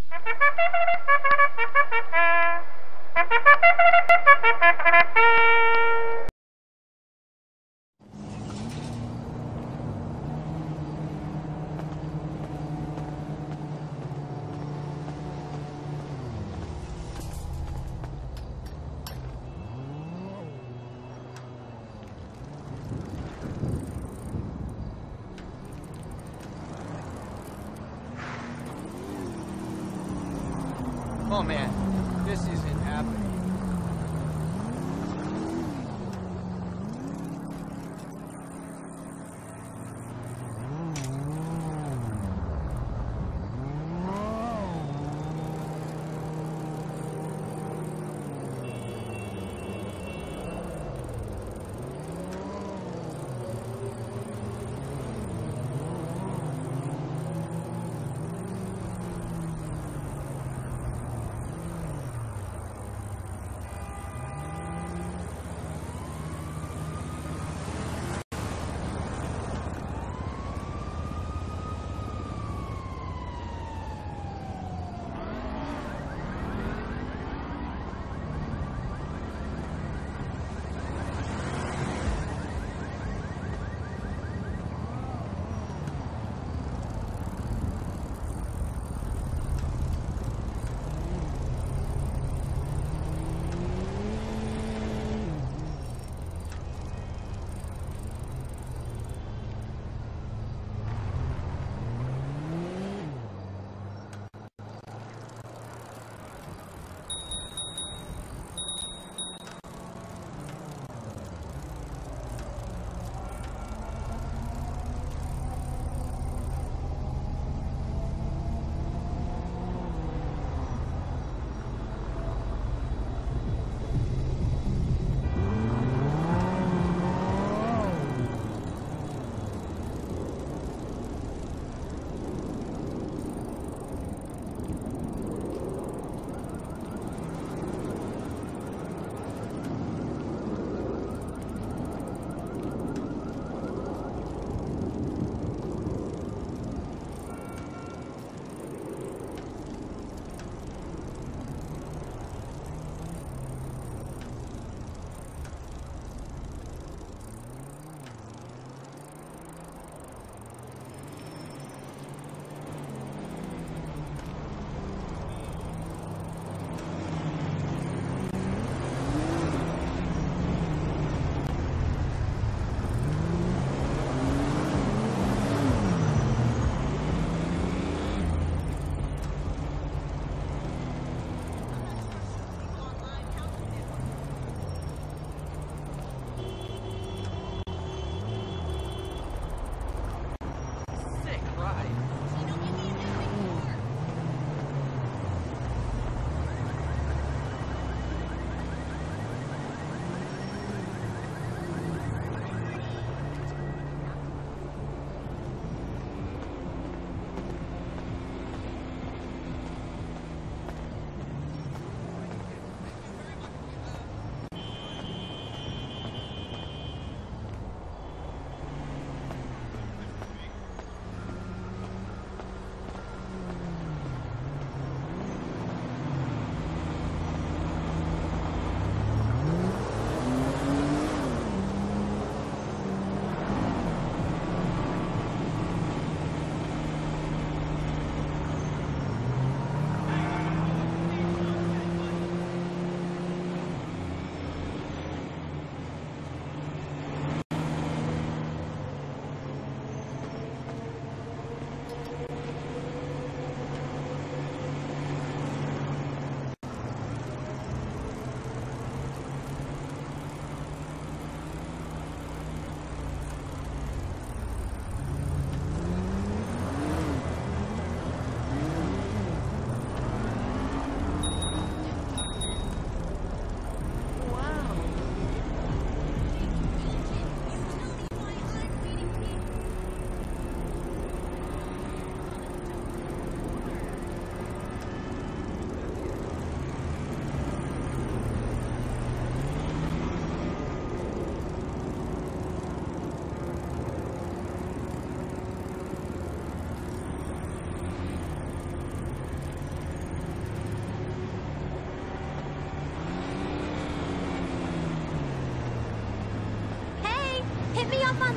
Oh man, this isn't happening.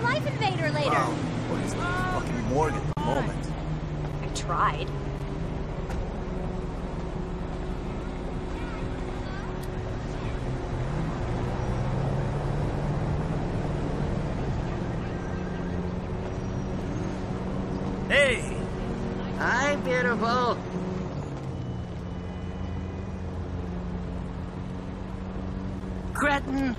Life Invader later. Oh, well, he's like a fucking morgue at the moment. I tried. Hey! Hi, beautiful. Cretin.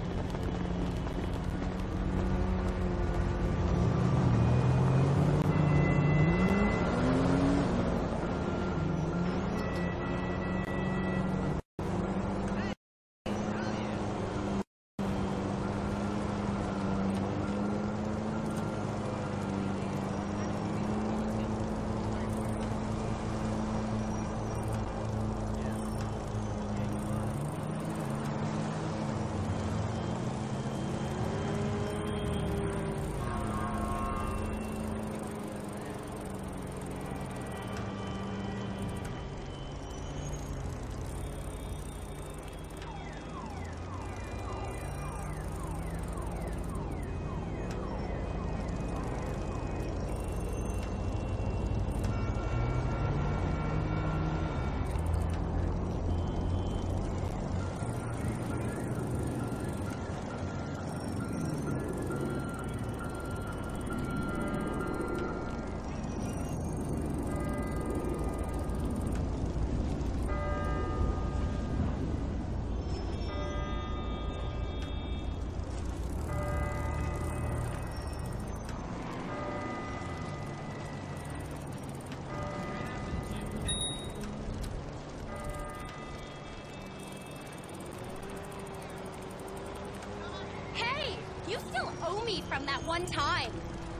You still owe me from that one time.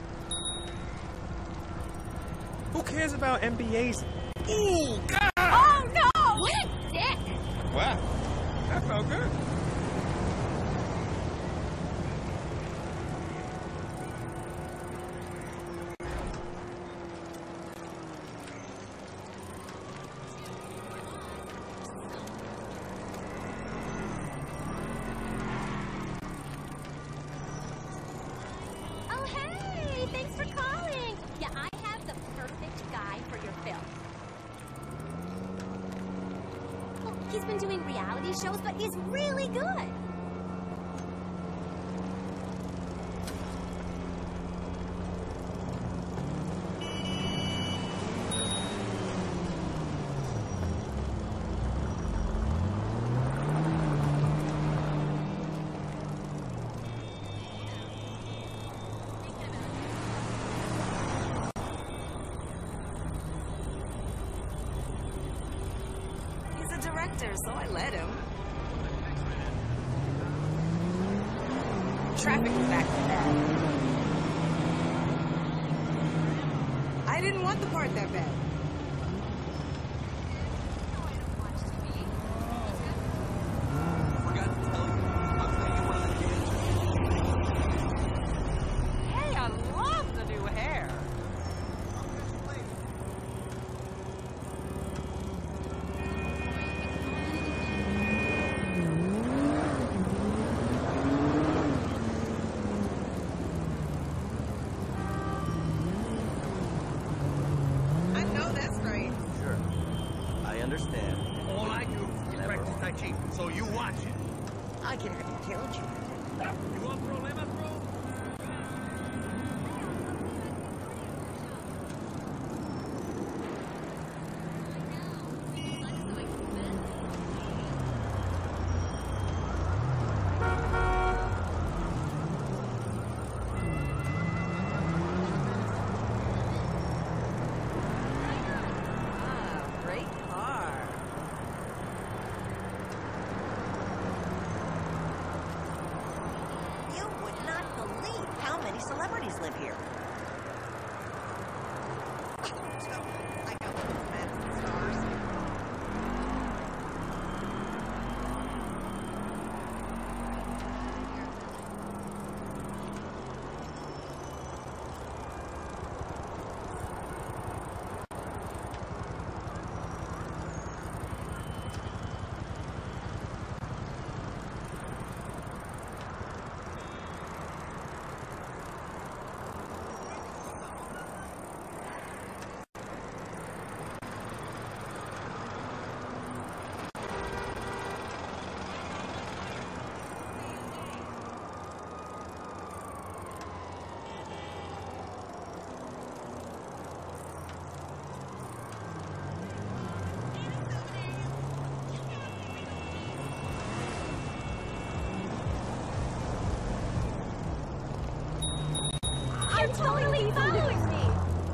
Who cares about MBAs? Ooh, God! Oh, no! What a dick! Wow, that felt good. Oh, hey! Thanks for calling. Yeah, I have the perfect guy for your film. Well, he's been doing reality shows, but he's really good. Director, so I let him. Traffic is back to bad. I didn't want the part that bad. Hey, I love the new hair. Understand. All I do is practice Tai Chi, so you watch it. I can have you killed you. You want problema, bro? You would not totally following me.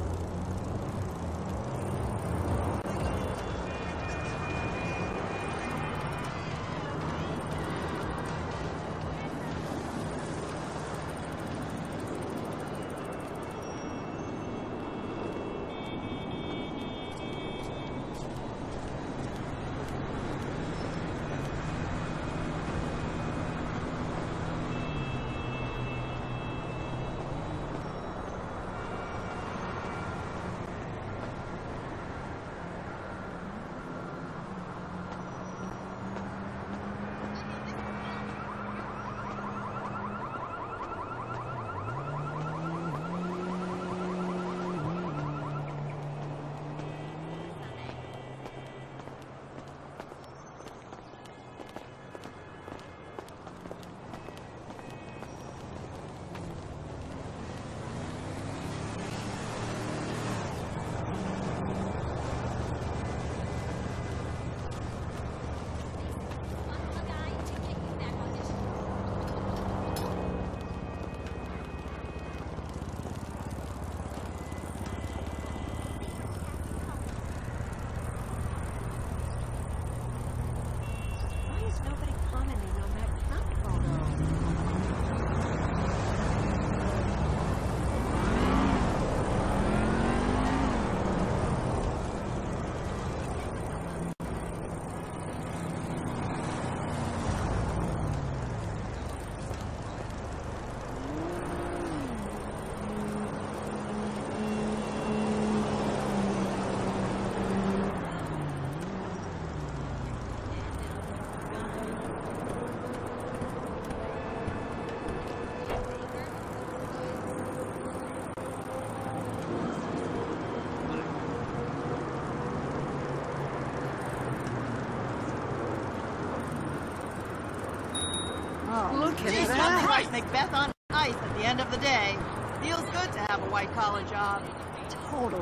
Look at Jesus that. Christ, Macbeth on ice at the end of the day. Feels good to have a white-collar job. Totally.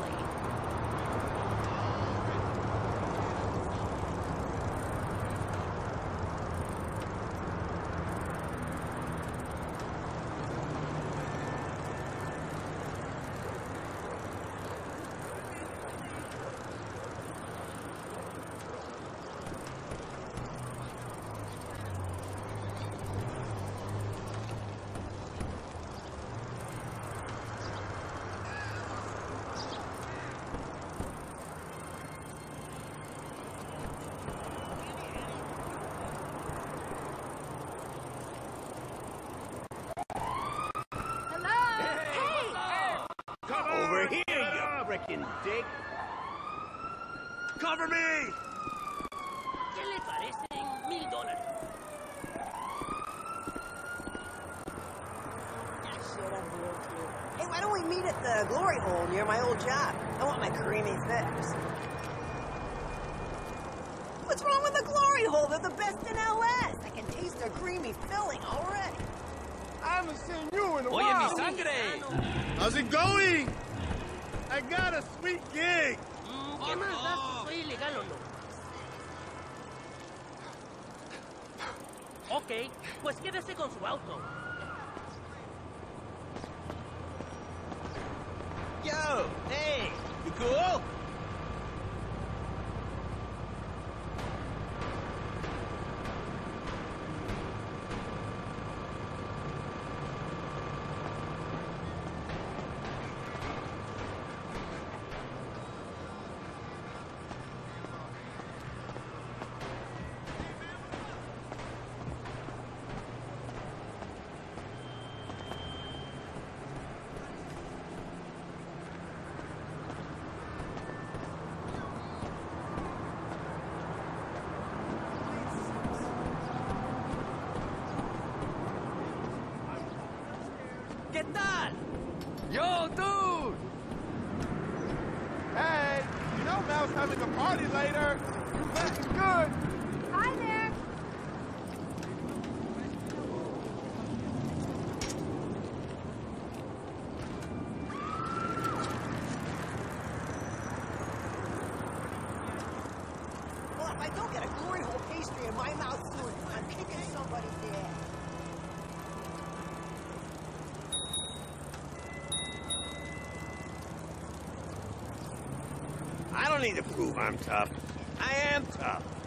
Over here, you frickin' dick! Cover me! ¿Qué le parecen $1000? Hey, why don't we meet at the glory hole near my old job? I want my creamy fix. What's wrong with the glory hole? They're the best in LS. I can taste their creamy filling already. I haven't seen you in a Oye, while. mi sangre. How's it going? I got a sweet gig. ¿Qué más da si soy ilegal o no? Ok, pues quédese con su auto. Yo, hey, you cool? ¿Qué tal? Yo, dude! Hey, you know Mel's having a party later. You looking good. Hi there. Well, if I don't get a glory hole pastry in my mouth soon, I'm kicking somebody's ass. don't need to prove I'm tough. I am tough.